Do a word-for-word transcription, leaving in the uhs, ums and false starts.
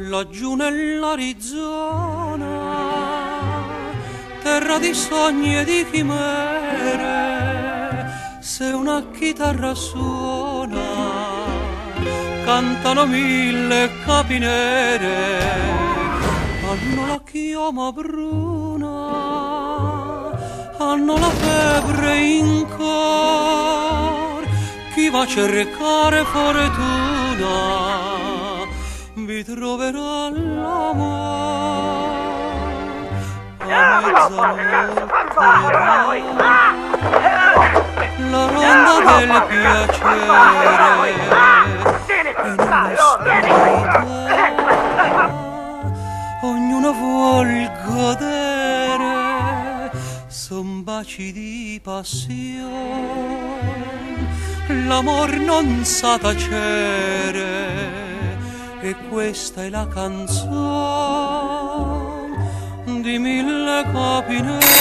laggiù nell'Arizona, terra di sogni e di chimere, se una chitarra suona, cantano mille capi nere, hanno la chioma bruna, hanno la febbre in cor, chi va a cercare fortuna vi troverà l'amore a mezzanotte, la ronda del piacere e nella ognuno vuol godere, son baci di passione, l'amor non sa tacere, e questa è la canzone di mille capi neri.